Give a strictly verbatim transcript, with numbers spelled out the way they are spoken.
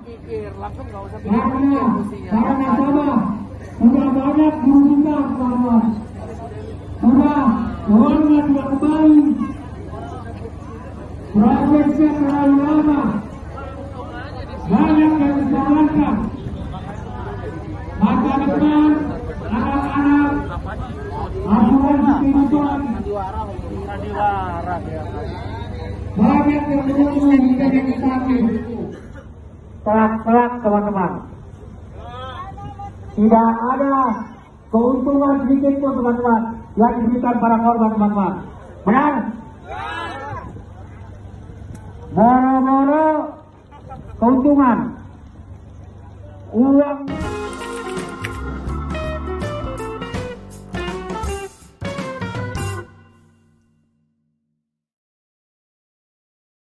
kikir, langsung nggak usah pikir mestinya. Para nasabah sudah banyak dirugikan teman-teman. Sudah uangnya tidak kembali. Prosesnya terlalu lama. Banyak yang disalahkan. Masa depan anak-anak asuransi kehidupan Sandiwara ya. banyak yang menunggu hingga yang sakit. Telak-telak teman-teman. Tidak ada keuntungan sedikit pun teman-teman yang diberikan para korban teman-teman. Benar? Boro-boro keuntungan uang